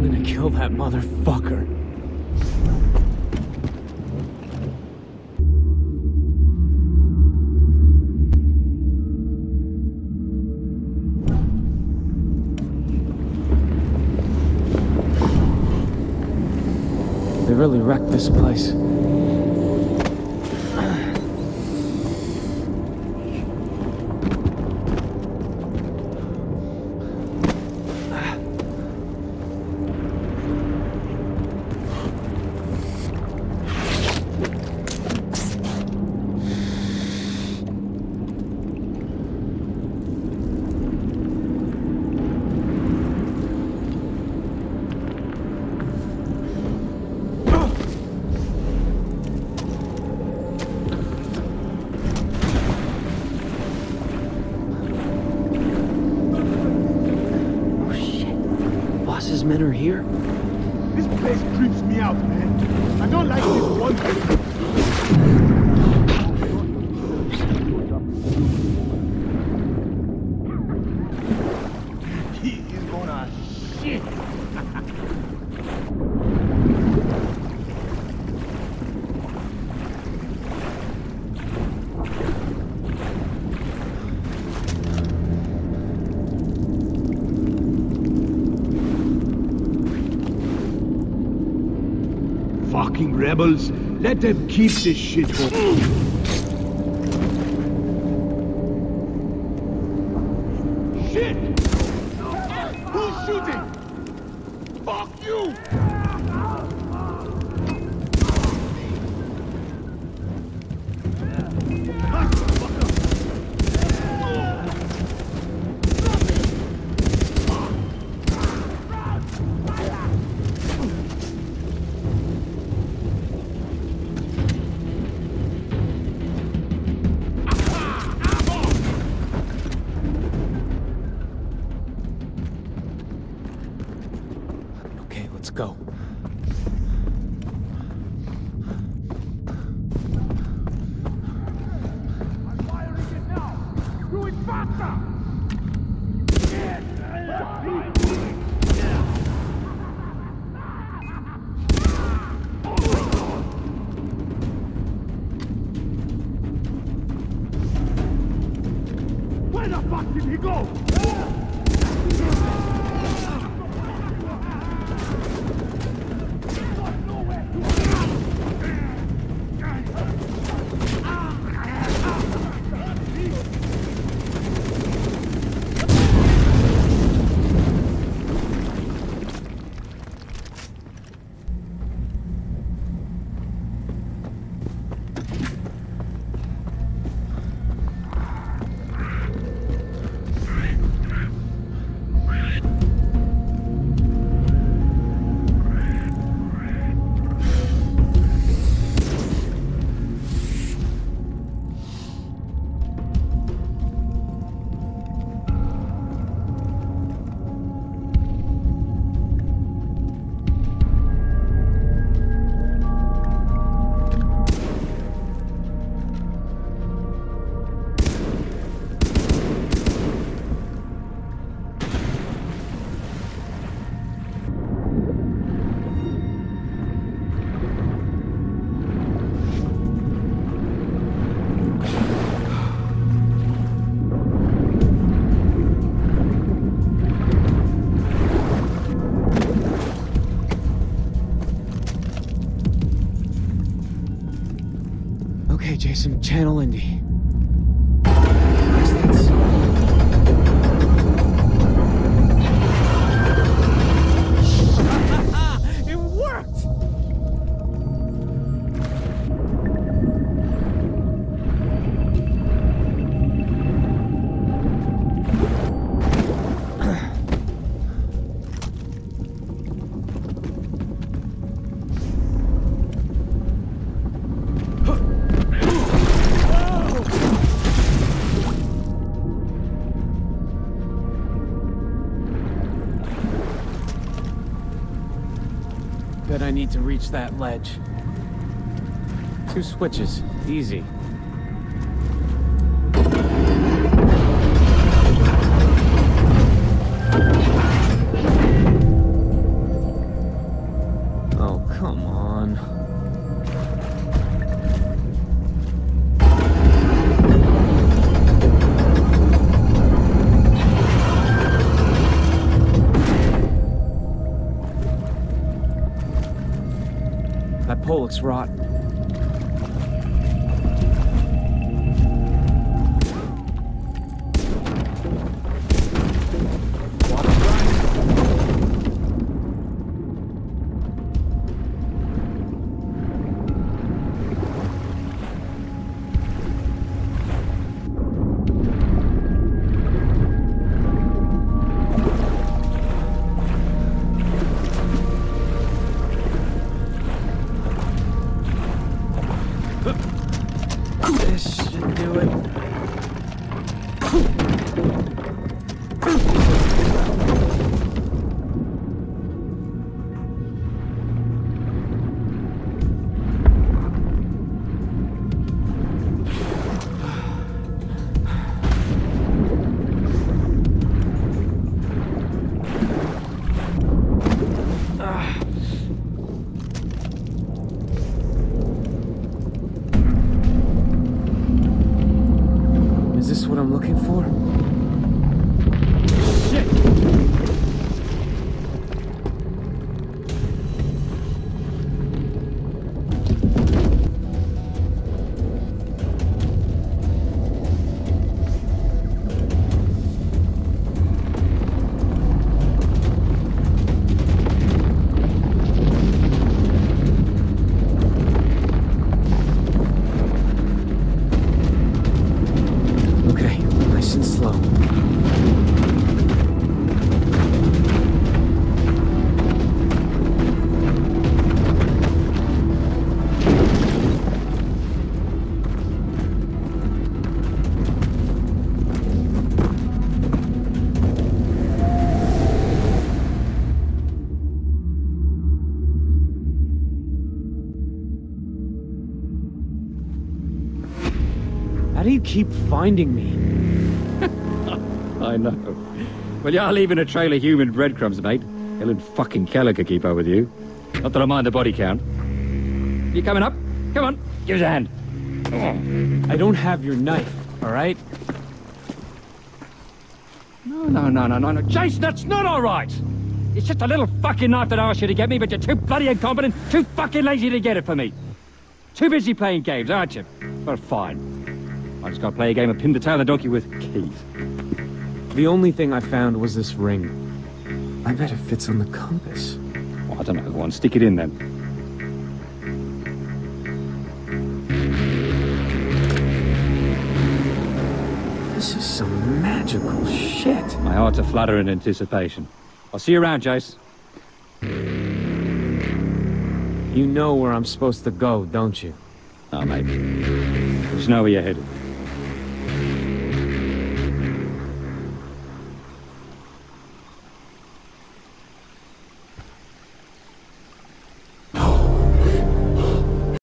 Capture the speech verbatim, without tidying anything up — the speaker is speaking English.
I'm gonna kill that motherfucker. They really wrecked this place. Men are here? This place creeps me out, man. I don't like this one thing. He is gonna shit. Fucking rebels, let them keep this shit going. Shit! Who's shooting? Fuck you! Let's go. I'm firing it now! Do it faster! Where the fuck did he go? Okay, Jason, channel Indy. It worked! Bet I need to reach that ledge. Two switches. Easy. Come on. That pole looks rotten. This should do it. Is this what I'm looking for? Shit! Okay, nice and slow. How do you keep finding me? I know. Well, you're leaving a trail of human breadcrumbs, mate. Helen fucking Keller could keep up with you. Not that I mind the body count. You coming up? Come on, give us a hand. I don't have your knife, all right? No, no, no, no, no, no. Jason, that's not all right. It's just a little fucking knife that I asked you to get me, but you're too bloody incompetent, too fucking lazy to get it for me. Too busy playing games, aren't you? Well, fine. I just gotta play a game of pin the tail of the donkey with keys. The only thing I found was this ring. I bet it fits on the compass. Well, I don't know, go on, stick it in then. This is some magical shit. My heart's a flutter in anticipation. I'll see you around, Jace. You know where I'm supposed to go, don't you? Oh, maybe. Just know where you're headed.